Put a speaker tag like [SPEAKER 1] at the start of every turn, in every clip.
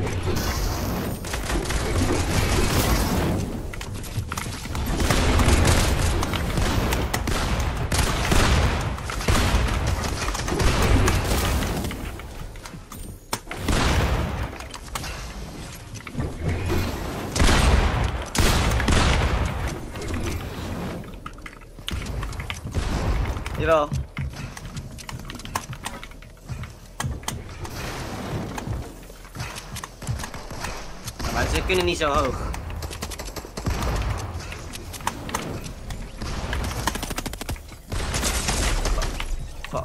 [SPEAKER 1] Jawel. Maar ze kunnen niet zo hoog. Fuck.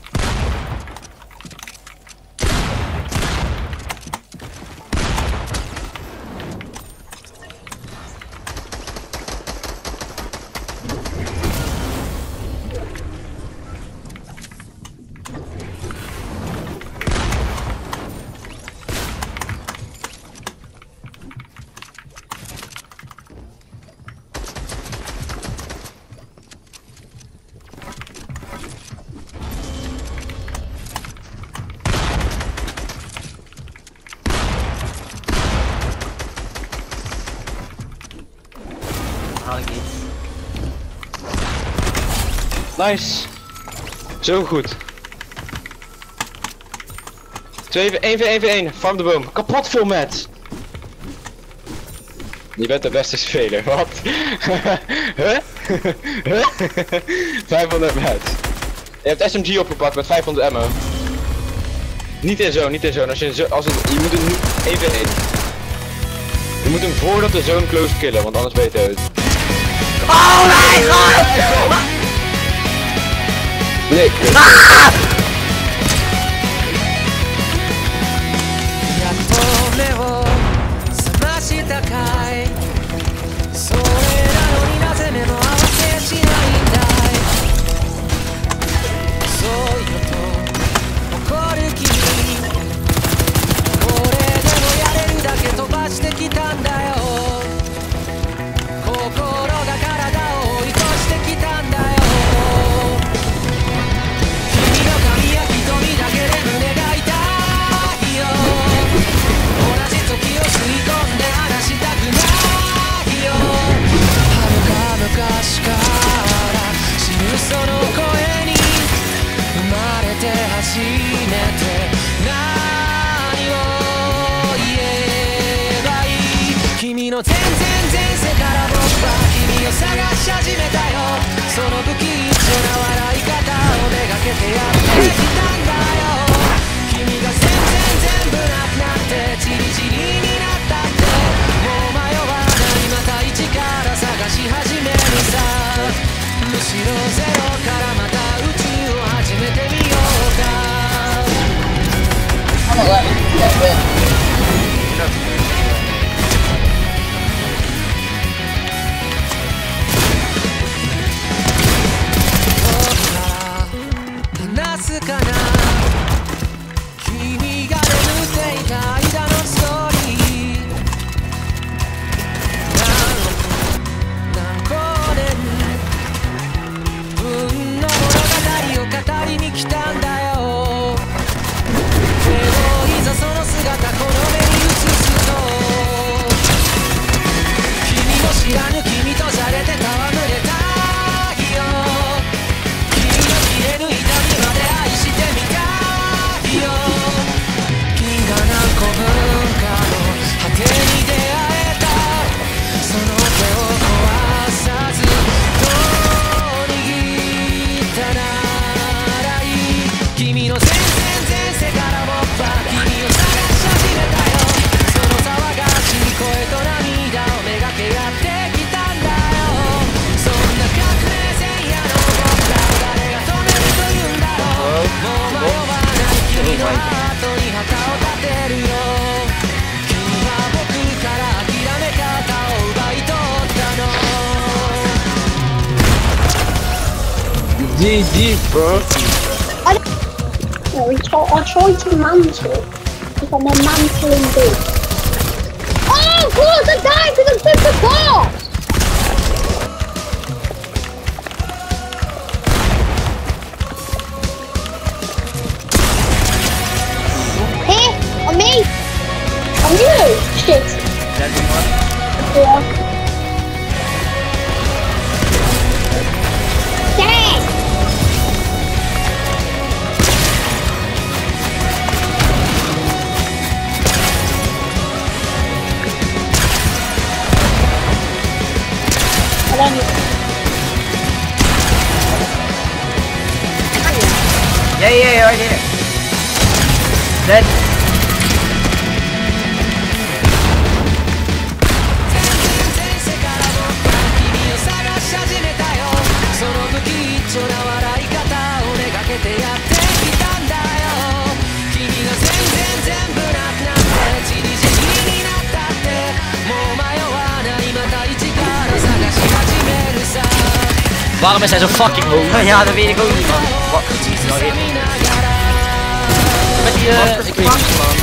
[SPEAKER 1] Haal ik niet.
[SPEAKER 2] Nice. Zo goed. 1v1, farm de boom. Kapot veel met. Je bent de beste speler, wat? Huh? 500 met. Je hebt SMG opgepakt met 500 ammo. Niet in zone, niet in zone. Je moet hem nu 1v1. Je moet hem voordat de zone close killen, want anders weet je het.
[SPEAKER 1] Oh mijn god!
[SPEAKER 2] Nee,
[SPEAKER 1] Ah! 君の全然前世から僕は君を探し始めたよ。その不吉祥な笑い方をめがけてやってきたんだよ。君が全部なくなってチリチリになったってもう迷わないまた一から探し始めるさ。むしろゼロからまた宇宙を始めてみようか。
[SPEAKER 2] GG, bro.
[SPEAKER 3] I tried to mantle. If I'm a mantling beast. Oh, of course, I died because I took the boss! Here, on me!
[SPEAKER 4] Hey, right here. Dead. Waarom is hij zo fucking hoog? Ja, dat weet ik ook niet, man. Wat? Met die,